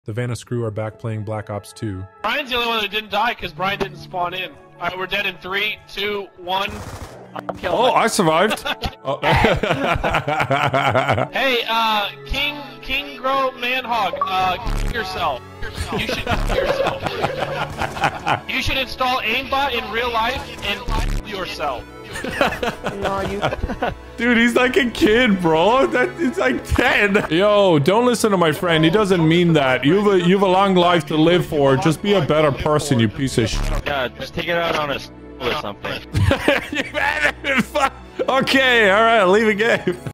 The Vanoss Crew are back playing Black Ops 2. Brian's the only one that didn't die because Brian didn't spawn in. Alright, we're dead in 3, 2, 1. Oh, I survived. Oh. Hey, King Grow Manhog, kill yourself. You should kill yourself. You should install aimbot in real life and kill yourself. Dude, he's like a kid, bro. He's like 10. Yo, don't listen to my friend. He doesn't mean that. You've a long life to live for. Just be a better person, you piece of shit. Yeah, just take it out on us or something. Okay, all right, leave a game.